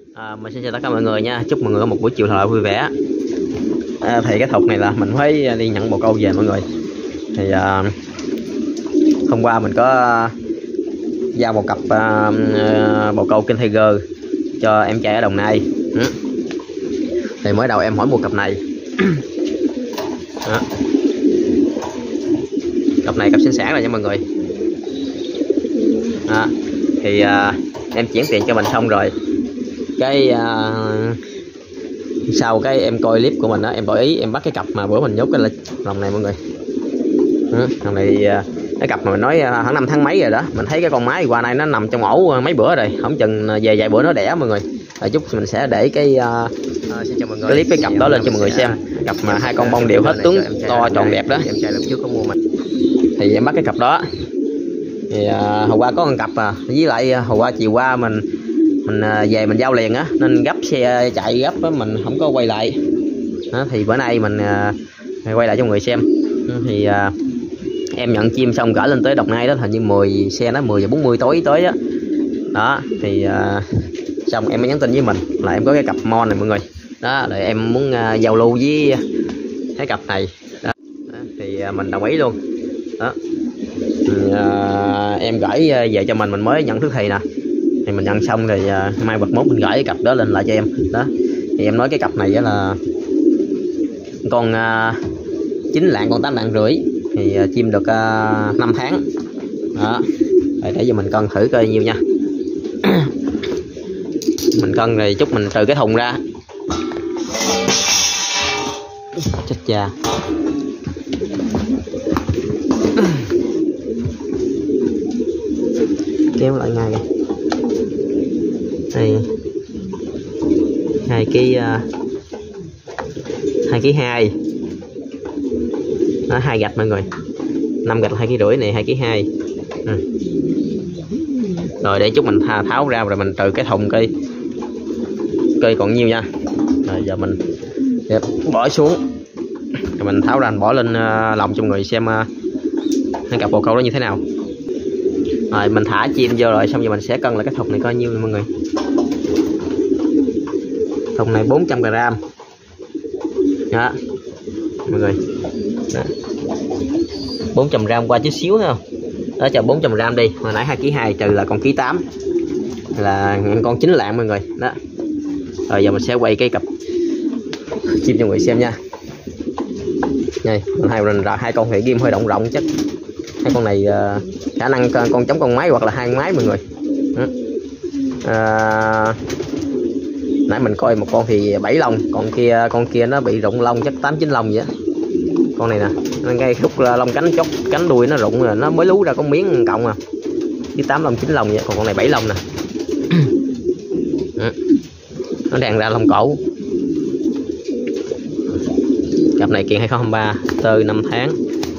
Mình xin chào tất cả mọi người nha, chúc mọi người có một buổi chiều thật là vui vẻ. Thì cái thục này là mình phải đi nhận bồ câu về mọi người. Thì hôm qua mình có giao một cặp bồ câu King Tiger cho em trai ở Đồng Nai. Thì mới đầu em hỏi mua cặp này. Cặp này cặp sinh sản rồi nha mọi người. Thì em chuyển tiền cho mình xong rồi, cái sau cái em coi clip của mình đó, em đổi ý em bắt cái cặp mà bữa mình nhốt cái lòng này mọi người. Lòng này cái cặp mà mình nói khoảng 5 tháng mấy rồi đó, mình thấy cái con mái qua nay nó nằm trong ổ mấy bữa rồi, không chừng về vài bữa nó đẻ mọi người. Chút mình sẽ để cái clip cái cặp đó lên cho mọi người xem. Cặp mà hai con bông đều hết tướng to tròn đẹp đó, em trai lần trước có mua mình. Thì em bắt cái cặp đó. Thì hồi qua có con cặp với lại hồi qua chiều qua mình về mình giao liền á, nên gấp xe chạy gấp á, mình không có quay lại đó. Thì bữa nay mình quay lại cho mọi người xem. Thì em nhận chim xong gửi lên tới Đồng Nai đó, hình như 10 xe nó 10 giờ 40 tối tới á đó. Thì xong em mới nhắn tin với mình là em có cái cặp mon này mọi người đó, rồi em muốn giao lưu với cái cặp này đó. Thì mình đồng ý luôn đó. Em gửi về cho mình mới nhận thứ thì nè. Thì mình nhận xong thì mai bật mốt mình gửi cái cặp đó lên lại cho em đó. Thì em nói cái cặp này là con 9 lạng con 8 lạng rưỡi, thì chim được 5 tháng đó. Rồi để giờ mình cân thử coi nhiêu nha. Mình cân rồi chút mình từ cái thùng ra. Chết cha. Kéo lại ngay kìa. Đây 2 kg 2 đó, 2 gạch mọi người, 5 gạch 2,5 kg này 2,2 kg. Rồi để chút mình tháo ra rồi mình từ cái thùng cây còn nhiêu nha. Rồi giờ mình bỏ xuống rồi mình tháo ra mình bỏ lên lòng cho mọi người xem hai cặp bồ câu đó như thế nào. Rồi mình thả chim vô rồi xong giờ mình sẽ cân lại cái thùng này coi nhiêu mọi người. Thùng này 400 g đó mọi người đó. 400 g qua chút xíu thôi đó, cho 400 g đi. Hồi nãy 2,2 kg trừ là còn 1,8 kg là con 9 lạng mọi người đó. Rồi giờ mình sẽ quay cái cặp chim cho mọi người xem nha. Đây hai con hệ ghim hơi động rộng chắc hai con này khả năng con chống con máy hoặc là 2 máy mọi người. Nãy mình coi một con thì 7 lông, con kia nó bị rụng lông chắc 8-9 lông vậy á. Con này nè, nó ngay khúc lông cánh chốt cánh đuôi nó rụng rồi, nó mới lú ra con miếng cộng à, với 8 lông 9 lông vậy. Còn con này 7 lông nè. Nó đang ra lông cổ. Cặp này kiện 2023, tơ 5 tháng.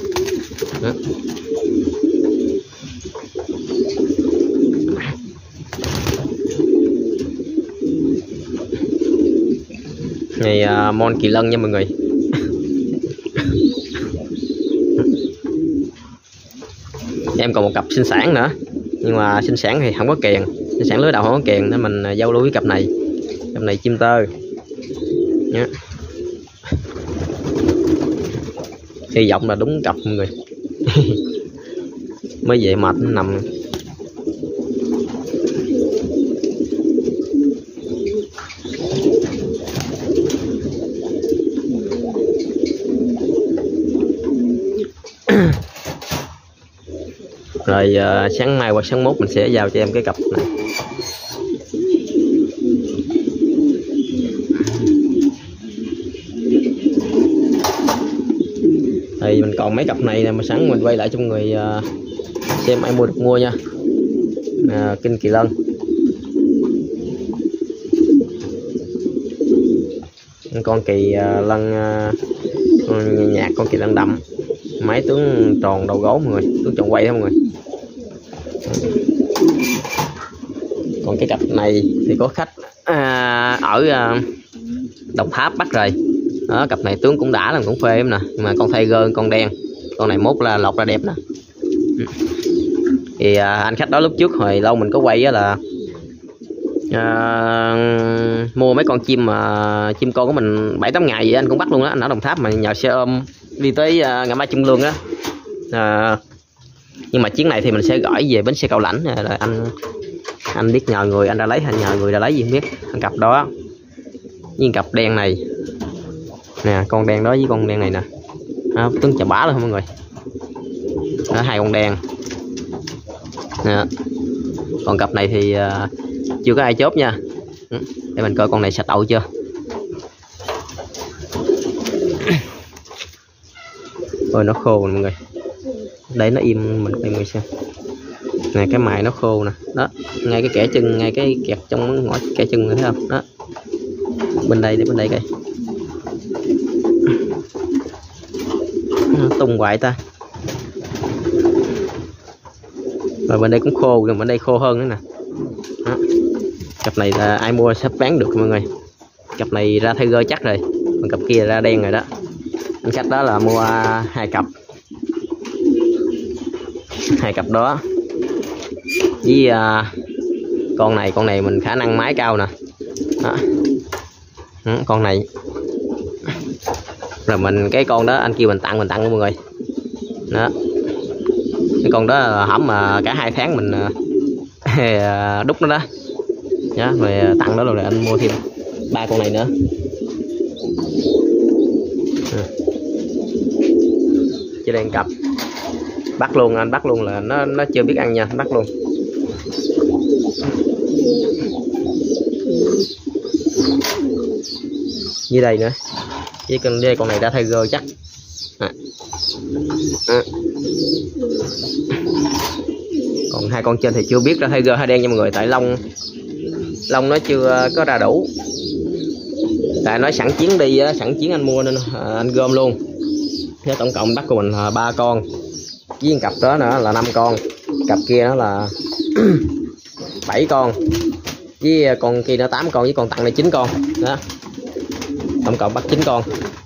Này mon kỳ lân nha mọi người. Em còn một cặp sinh sản nữa, nhưng mà sinh sản thì không có kèn, sinh sản lứa đầu không có kèn nên mình giao lưu với cặp này. Cặp này chim tơ nhé. Hy vọng là đúng cặp mọi người. Mới về mệt nằm. Rồi sáng mai hoặc sáng mốt mình sẽ giao cho em cái cặp này. Thì mình còn mấy cặp này nè, mà sẵn mình quay lại cho mọi người xem ai mua được mua nha. Kinh kỳ lân, con kỳ lân nhạt, con kỳ lân đậm, máy tướng tròn đầu gấu mọi người, tướng tròn quay đó mọi người. Còn cái cặp này thì có khách ở Đồng Tháp bắt rồi đó. Cặp này tướng cũng đã làm cũng phê em nè, nhưng mà con Tiger con đen, con này mốt là lọt ra đẹp nè. Thì anh khách đó lúc trước hồi lâu mình có quay á, là Mua mấy con chim mà chim con của mình 7-8 ngày vậy anh cũng bắt luôn á, anh ở Đồng Tháp mà nhờ xe ôm đi tới ngã ba Trung Lương á. Nhưng mà chuyến này thì mình sẽ gửi về bến xe Cao Lãnh, rồi anh biết nhờ người anh ra lấy hay nhờ người ra lấy gì không biết. Anh cặp đó với cặp đen này nè, con đen đó với con đen này nè, tướng chà bá luôn mọi người đó, 2 con đen nè. Còn cặp này thì chưa có ai chốt nha, để mình coi con này sạch đậu chưa. Ôi nó khô nè mọi người, để nó im mình mọi người xem nè, cái mài nó khô nè đó, ngay cái kẻ chân, ngay cái kẹt trong ngõ kẻ chân này, thấy không đó, bên đây để bên đây coi tung hoài ta. Rồi bên đây cũng khô, bên đây khô hơn nữa nè đó. Cặp này là ai mua sắp bán được mọi người, cặp này ra thay gơ chắc rồi, còn cặp kia ra đen rồi đó. Anh khách đó là mua 2 cặp, 2 cặp đó với con này mình khả năng máy cao nè đó. Con này rồi mình cái con đó anh kêu mình tặng mọi người đó. Cái con đó hổm mà cả 2 tháng mình đúc nó đó nhá, rồi tặng đó rồi anh mua thêm 3 con này nữa. Chỉ đen cặp bắt luôn, anh bắt luôn là nó chưa biết ăn nha, bắt luôn. Như đây nữa, với con này đã thay gơ chắc còn 2 con trên thì chưa biết ra thay gơ hay đen nha mọi người, tại lông nó chưa có ra đủ, tại nói sẵn chuyến đi á, sẵn chuyến anh mua nên anh gom luôn. Thế tổng cộng bắt của mình là 3 con, với cặp đó nữa là 5 con, cặp kia nó là 7 con, với con kia nó 8 con, với con tặng này 9 con đó, tổng cộng bắt 9 con.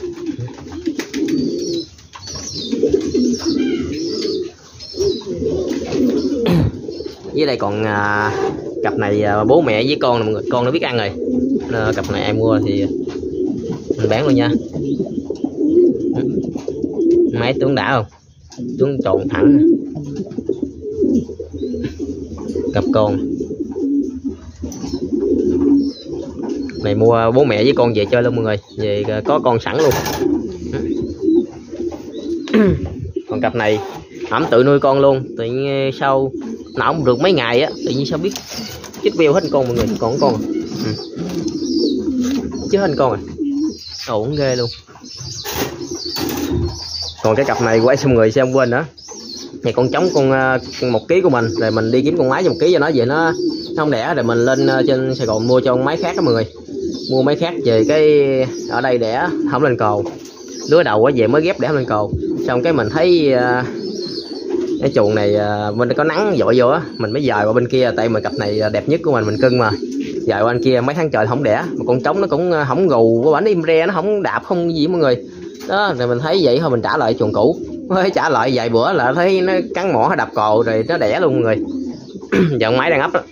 Với đây còn cặp này bố mẹ với con nè mọi người, con nó biết ăn rồi. Cặp này ai mua thì mình bán luôn nha. Máy tướng đã không, tướng trộn thẳng cặp con này mua bố mẹ với con về chơi luôn mọi người, về có con sẵn luôn. Còn cặp này ẩm tự nuôi con luôn, tự nhiên sau nào cũng được mấy ngày á, tự nhiên sao biết chết veo hết con mọi người, còn con chứ hết con ổn ghê luôn. Còn cái cặp này của mọi người xem quên nữa, thì con trống con 1 kg của mình, rồi mình đi kiếm con máy cho 1 kg cho nó về nó không đẻ, rồi mình lên trên Sài Gòn mua cho con máy khác đó mọi người, mua máy khác về cái ở đây đẻ không lên cồ, lứa đầu quá về mới ghép đẻ không lên cồ, xong cái mình thấy cái chuồng này bên có nắng dội vô á, mình mới dời qua bên kia, tại mà cặp này đẹp nhất của mình cưng mà, dời qua bên kia mấy tháng trời không đẻ, mà con trống nó cũng không gù của bển im re, nó không đạp không gì mọi người đó, rồi mình thấy vậy thôi mình trả lại chuồng cũ, mới trả lại vài bữa là thấy nó cắn mỏ đập cồ rồi nó đẻ luôn mọi người. Giờ con máy đang ấp đó.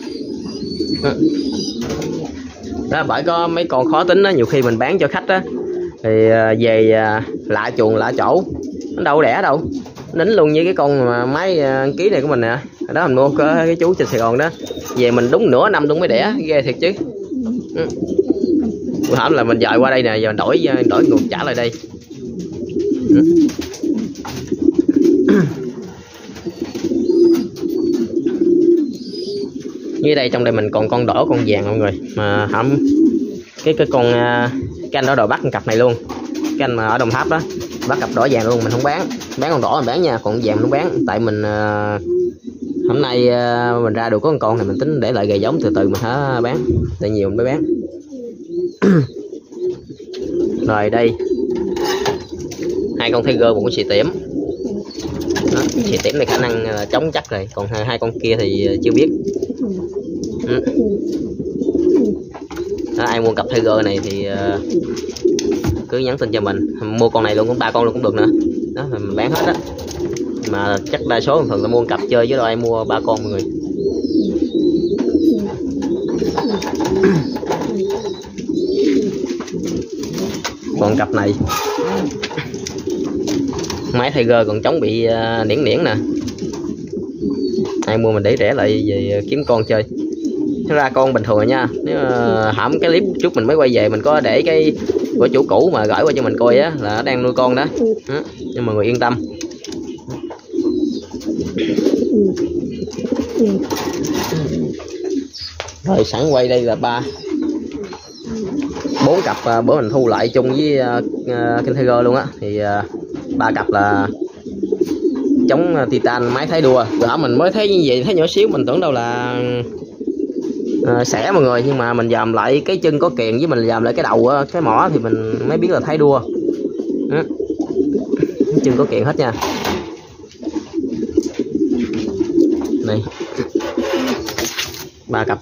Đó bởi có mấy con khó tính đó, nhiều khi mình bán cho khách á thì về lạ chuồng lạ chỗ, nó đâu đẻ đâu, nín luôn như cái con mà máy ký này của mình nè đó, mình mua cái chú trên Sài Gòn đó, về mình đúng nửa năm đúng mới đẻ, ghê thiệt chứ. Hổm là mình dời qua đây nè, giờ đổi ngược trả lại đây. Như đây trong đây mình còn con đỏ con vàng mọi người, mà không cái con cái anh đó đòi bắt con cặp này luôn, cái anh mà ở Đồng Tháp đó bắt cặp đỏ vàng luôn, mình không bán con đỏ mình bán nha, còn vàng mình không bán, tại mình hôm nay mình ra được có con này mình tính để lại gầy giống từ từ mình hả bán, tại nhiều mình mới bán. Rồi đây 2 con Tiger, một con xì tiểm đó, xì tiểm này khả năng chống chắc rồi, còn 2 con kia thì chưa biết. Đó, ai mua cặp Tiger này thì cứ nhắn tin cho mình, mua con này luôn, cũng 3 con luôn cũng được nữa đó, mình bán hết á, mà chắc đa số thường ta mua cặp chơi chứ đâu ai mua 3 con mọi người. Còn cặp này máy Tiger còn chống bị niễn nè, ai mua mình để rẻ lại về kiếm con chơi. Nó ra con bình thường rồi nha, nếu hãm cái clip chút mình mới quay về mình có để cái của chủ cũ mà gửi qua cho mình coi á là nó đang nuôi con đó, nhưng mà người yên tâm. Rồi sẵn quay đây là 4 cặp bữa mình thu lại chung với King Tiger luôn á, thì 3 cặp là chống Titan máy thái đua. Bữa mình mới thấy như vậy, thấy nhỏ xíu mình tưởng đâu là xẻ mọi người, nhưng mà mình dòm lại cái chân có kiềng với mình dòm lại cái đầu cái mỏ thì mình mới biết là thái đua. Chân có kiềng hết nha. Này 3 cặp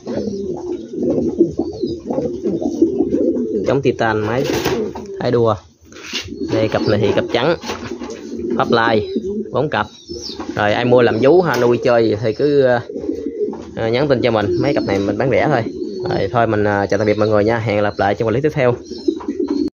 chống Titan máy thái đua. Đây cặp này thì cặp trắng pháp lai 4 cặp. Rồi ai mua làm vú ha, nuôi chơi thì cứ nhắn tin cho mình, mấy cặp này mình bán rẻ thôi. Rồi thôi mình chào tạm biệt mọi người nha, hẹn gặp lại trong clip tiếp theo.